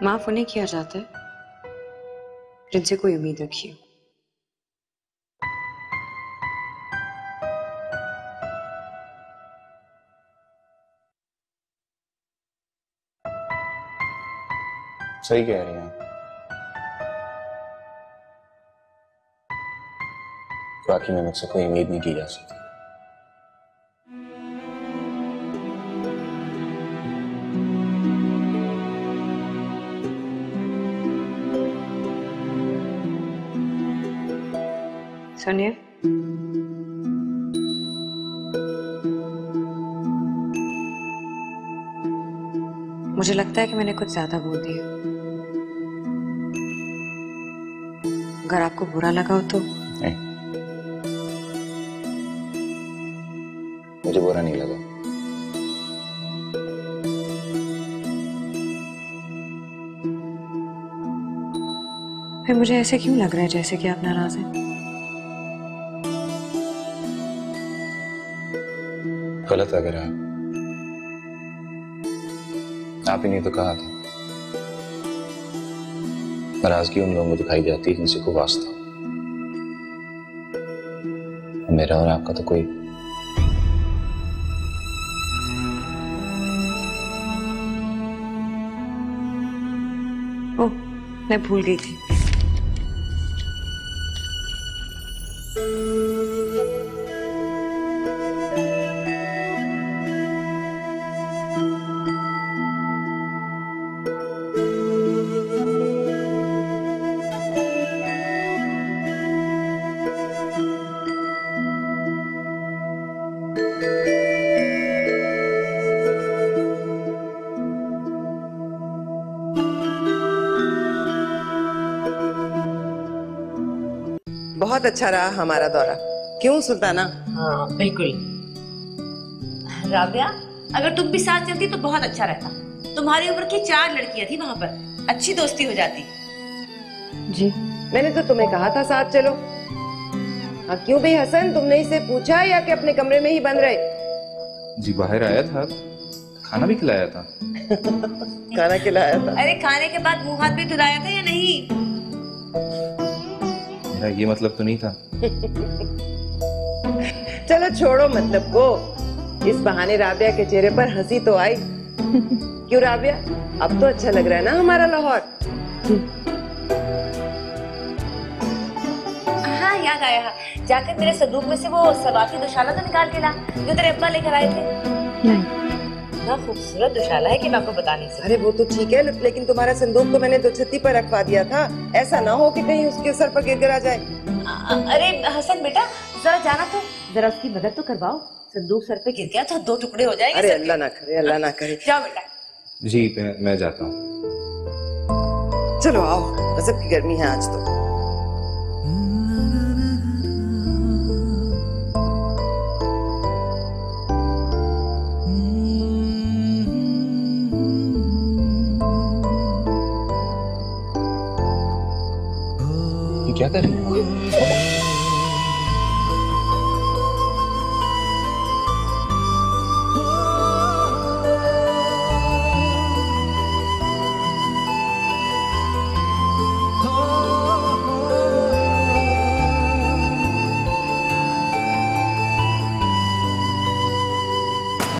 माफ उन्हें किया जाता है जिनसे कोई उम्मीद रखी हो। सही कह रही हैं। बाकी में मुझसे कोई उम्मीद नहीं की जा सकती। सुनिए, मुझे लगता है कि मैंने कुछ ज्यादा बोल दिया। अगर आपको बुरा लगा हो तो। नहीं, मुझे बुरा नहीं लगा। फिर मुझे ऐसे क्यों लग रहा है जैसे कि आप नाराज हैं? गलत लग रहा है। आप ही नहीं तो कहा था, नाराजगी उन लोगों को दिखाई जाती है जिनसे कोई वास्ता हो। मेरा और आपका तो कोई। ओह, मैं भूल गई थी। बहुत अच्छा रहा हमारा दौरा, क्यों सुल्ताना? हाँ बिल्कुल। राबिया, अगर तुम भी साथ चलती तो बहुत अच्छा रहता। तुम्हारी उम्र की 4 लड़कियां थी वहां पर, अच्छी दोस्ती हो जाती। जी, मैंने तो तुम्हें कहा था साथ चलो। हाँ क्यों भाई हसन, तुमने इसे पूछा या कि अपने कमरे में ही बंद रहे? जी बाहर आया था, खाना भी खिलाया था। खाना खिलाया था? अरे खाने के बाद मुंह हाथ भी धुलाया था या नहीं? मेरा ये मतलब तो नहीं था। चलो छोड़ो मतलब को, इस बहाने राबिया के चेहरे पर हंसी तो आई। क्यों राबिया, अब तो अच्छा लग रहा है ना हमारा लाहौर? हाँ याद आया, जाकर मेरे संदूक में से वो सवाती दुशाला तो निकाल के ला जो तेरे अब्बा लेकर आए थे। नहीं, इतना खूबसूरत दुशाला है कि मैं आपको बता नहीं सकती। अरे वो तो ठीक है, लेकिन तुम्हारा संदूक तो मैंने तो छत्ती पर रखवा दिया था, ऐसा ना हो कि कहीं उसके सर पर गिर आ जाए। अरे हसन बेटा, जरा जाना तो, जरा उसकी मदद तो करवाओ। संदूक सर पे गिर गया तो 2 टुकड़े हो जाएंगे। अरे अल्लाह ना करे, अल्लाह ना करे। जाओ बेटा। जी मैं जाता हूँ। चलो आओ, गजब की गर्मी है आज तो। क्या कर रही हो?